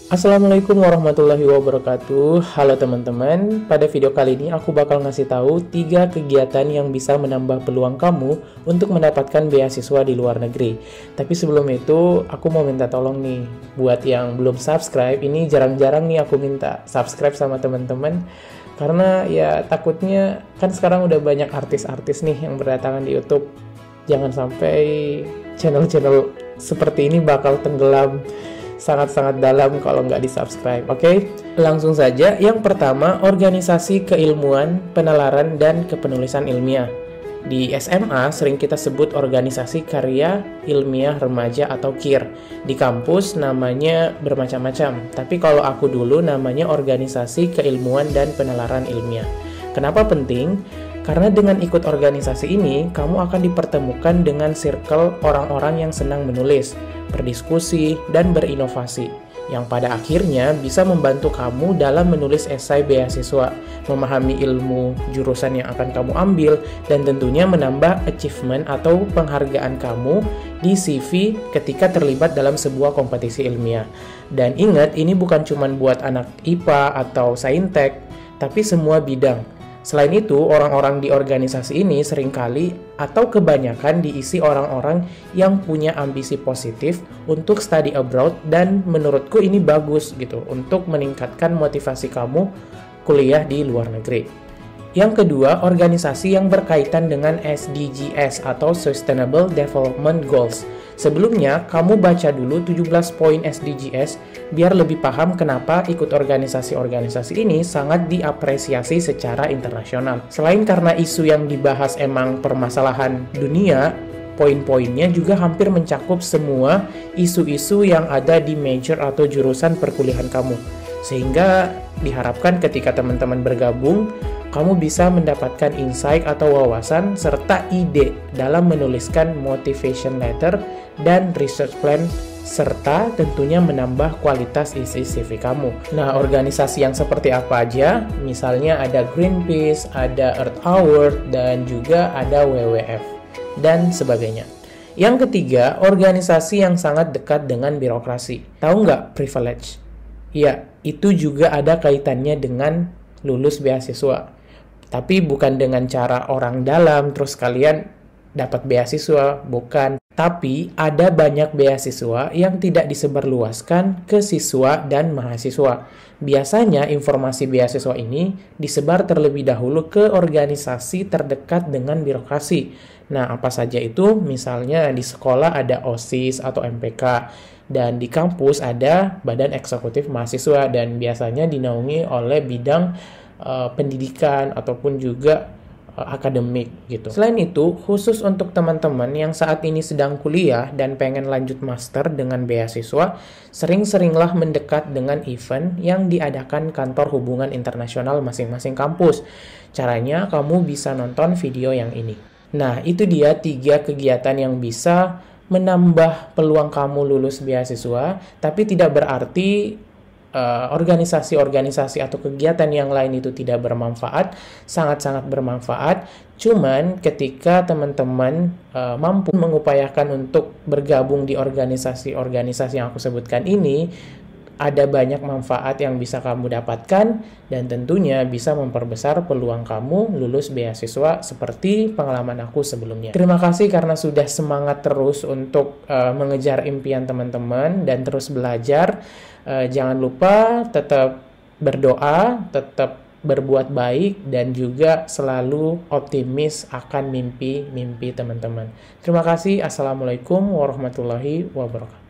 Assalamualaikum warahmatullahi wabarakatuh. Halo teman-teman, pada video kali ini aku bakal ngasih tahu 3 kegiatan yang bisa menambah peluang kamu untuk mendapatkan beasiswa di luar negeri. Tapi sebelum itu, aku mau minta tolong nih, buat yang belum subscribe, ini jarang-jarang nih aku minta subscribe sama teman-teman. Karena ya takutnya, kan sekarang udah banyak artis-artis nih yang berdatangan di YouTube. Jangan sampai channel-channel seperti ini bakal tenggelam sangat-sangat dalam kalau nggak di-subscribe. Oke, langsung saja. Yang pertama, organisasi keilmuan, penalaran, dan kepenulisan ilmiah. Di SMA sering kita sebut organisasi karya ilmiah remaja atau KIR. Di kampus namanya bermacam-macam, tapi kalau aku dulu namanya organisasi keilmuan dan penalaran ilmiah. Kenapa penting? Karena dengan ikut organisasi ini, kamu akan dipertemukan dengan circle orang-orang yang senang menulis, berdiskusi, dan berinovasi, yang pada akhirnya bisa membantu kamu dalam menulis esai beasiswa, memahami ilmu jurusan yang akan kamu ambil, dan tentunya menambah achievement atau penghargaan kamu di CV ketika terlibat dalam sebuah kompetisi ilmiah. Dan ingat, ini bukan cuma buat anak IPA atau saintek, tapi semua bidang. Selain itu, orang-orang di organisasi ini seringkali atau kebanyakan diisi orang-orang yang punya ambisi positif untuk study abroad, dan menurutku ini bagus gitu untuk meningkatkan motivasi kamu kuliah di luar negeri. Yang kedua, organisasi yang berkaitan dengan SDGs atau Sustainable Development Goals. Sebelumnya, kamu baca dulu 17 poin SDGs biar lebih paham kenapa ikut organisasi-organisasi ini sangat diapresiasi secara internasional. Selain karena isu yang dibahas emang permasalahan dunia, poin-poinnya juga hampir mencakup semua isu-isu yang ada di major atau jurusan perkuliahan kamu. Sehingga diharapkan ketika teman-teman bergabung, kamu bisa mendapatkan insight atau wawasan serta ide dalam menuliskan motivation letter dan research plan, serta tentunya menambah kualitas isi CV kamu. Nah, organisasi yang seperti apa aja? Misalnya ada Greenpeace, ada Earth Hour, dan juga ada WWF, dan sebagainya. Yang ketiga, organisasi yang sangat dekat dengan birokrasi. Tahu nggak privilege? Ya, itu juga ada kaitannya dengan lulus beasiswa. Tapi bukan dengan cara orang dalam, terus kalian dapat beasiswa, bukan. Tapi ada banyak beasiswa yang tidak disebarluaskan ke siswa dan mahasiswa. Biasanya informasi beasiswa ini disebar terlebih dahulu ke organisasi terdekat dengan birokrasi. Nah, apa saja itu? Misalnya di sekolah ada OSIS atau MPK, dan di kampus ada Badan Eksekutif Mahasiswa, dan biasanya dinaungi oleh bidang pendidikan ataupun juga akademik gitu. Selain itu, khusus untuk teman-teman yang saat ini sedang kuliah dan pengen lanjut master dengan beasiswa, sering-seringlah mendekat dengan event yang diadakan kantor hubungan internasional masing-masing kampus. Caranya, kamu bisa nonton video yang ini. Nah, itu dia 3 kegiatan yang bisa menambah peluang kamu lulus beasiswa, tapi tidak berarti organisasi-organisasi atau kegiatan yang lain itu tidak bermanfaat. Sangat-sangat bermanfaat. Cuman ketika teman-teman mampu mengupayakan untuk bergabung di organisasi-organisasi yang aku sebutkan ini, ada banyak manfaat yang bisa kamu dapatkan, dan tentunya bisa memperbesar peluang kamu lulus beasiswa seperti pengalaman aku sebelumnya. Terima kasih karena sudah semangat terus untuk mengejar impian teman-teman dan terus belajar. Jangan lupa tetap berdoa, tetap berbuat baik, dan juga selalu optimis akan mimpi-mimpi teman-teman. Terima kasih. Assalamualaikum warahmatullahi wabarakatuh.